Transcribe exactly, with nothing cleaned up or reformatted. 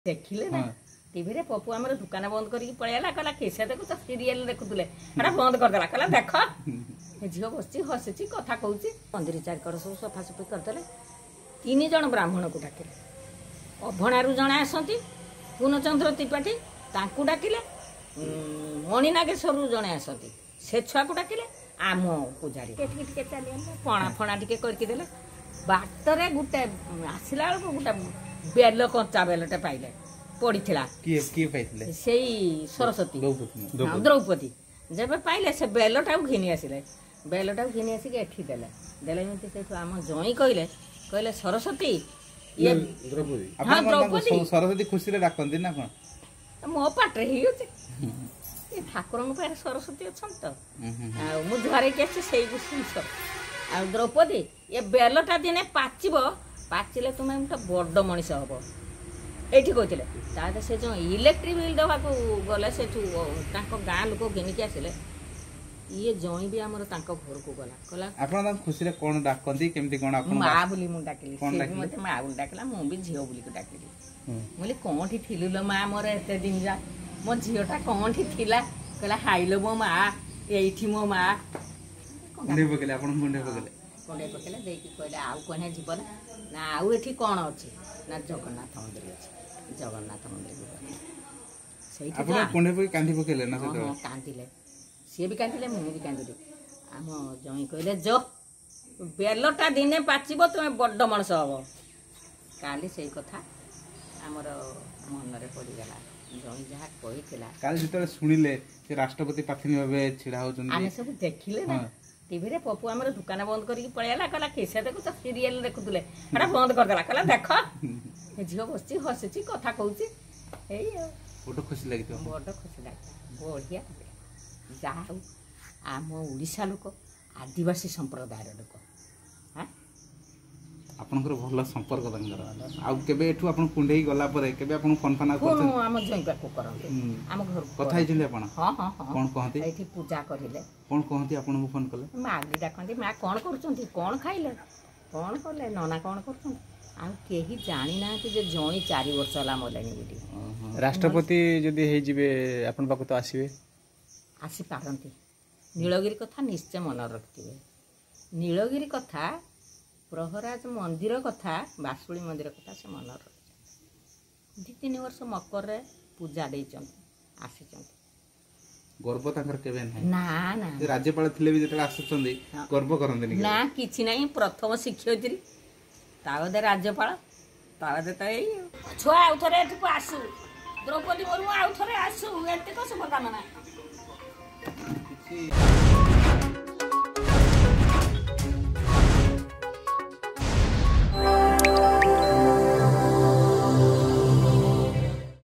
देखिले ना टीवी रे पप्पू हमर दुकान बंद करके पळेला कहला केसे देखु त सीरियल देखुतले एटा बंद कर देला कहला देख ए झियो बसची हसची कथा कहूची मंदिर चार कर सब सफा सफी कर देले तीन जण ब्राह्मण को डाकिले अभणारू जण आसंती पूर्णचंद्र त्रिपाठी तांकू डाकिले मणि नागेश्वर जण आसंती से छुआ को डाकिले आम पूजारी के टिके टिके चली पणा फणा टिके करके देले बाटरे गुटे आसिला गुटे बेल कंचा बेलटे पाइले पड़ी से सरस्वती द्रौपदी जब पाइले से बेलटा घिनी आसिले बेलटा घिनी आसिक एठी देले देले से आम जई कहले कहले सरस्वती ये द्रौपदी सरस्वती खुशी डाकती ना कौन मो पाटे ही ठाकुर पाखे सरस्वती अच्छा तो मुझे से आ द्रौपदी ये बेलटा दिने पाचिब पाचिले तुम बड़ मनीष हम ये कहते से जो इलेक्ट्रिक बिल दवा को गले से गाँ लोक घिनिकी आसिले ये जई भी आमर घर को गला कहला आपन खुशी कौन डाकती केमती कौन आपन माँ बोली मु डाकिली मत माँ बोली डाकला मु भी झील बोली को डाकिली बोली कौन थी लो माँ मोर एत दिन जा मो झीलटा कौन थिला कहला हाइलो मो माँ ये मो माँ कंडे पकेले आपन कंडे पकेले कंडे पकेले देकी कहले आउ कोने जीवन ना आउ एठी कोन अछि ना जगन्नाथ मंदिर अछि जगन्नाथ मंदिर सेठी आपन कंडे पके कांदी पकेले ना सेठी हां कांदिले से भी कांदिले मु भी कांदिले आम जई कहले जो बेलटा दिने पाचिबो तुमे बड्ड मणस हबो काली सेई कथा हमर मन रे पड़ी गेला जई जहा कहितला काल जितले सुनिले से राष्ट्रपति पाथिनी भाबे छिड़ा होचन आमे सब देखिले ना टीवी रे पप्पू हमर दुकान बंद करके पळेला कहला केसे देखु त सीरियल देखुतले एटा बंद कर देला कहला देख ए झियो बसची हसची कथा कहूची एई फोटो खुशी लागितो बड़ खुशी लागितो बढ़िया जाऊ आम ओडिशा लोक आदिवासी संप्रदायर लोक हां आपनकर भल संपर्क दंगर आ केबे एठू आपन कुंडेई गला परे केबे आपन फोन फना करछन फोन हम जइका को करंते हम घर कथा हिजले आपन हां हां हां कोन कहंती एठी पूजा करिले कोन कहंती आपन को फोन करले मागली डाकंती मा कोन करचंती कोन खाइले कोन करले नना कोन करचंती आ केही जानि नाथि जे जणी चार वर्ष होला मोलेनी बिटी राष्ट्रपति जदी हे जिवे आपन बाको तो आसीबे आसी पारंती नीलगिरी कथा निश्चय मन रखथिबे नीलगिरी कथा प्रहराज मंदिर कथा बासुली मंदिर कथा से मन रख दी तीन वर्ष मकर रे पूजा देइचन आसीचन गर्व ताकर केबे नै ना ना राज्यपाल थिले भी जेतला आसुचंदी गर्व करंदनी ना किछि नै प्रथम शिक्षयत्री तावदे राज्यपाल तावदे तई छुआ उथरे एठु आसु द्रौपदी मुर्मू आ उथरे आसु एते को शुभकामना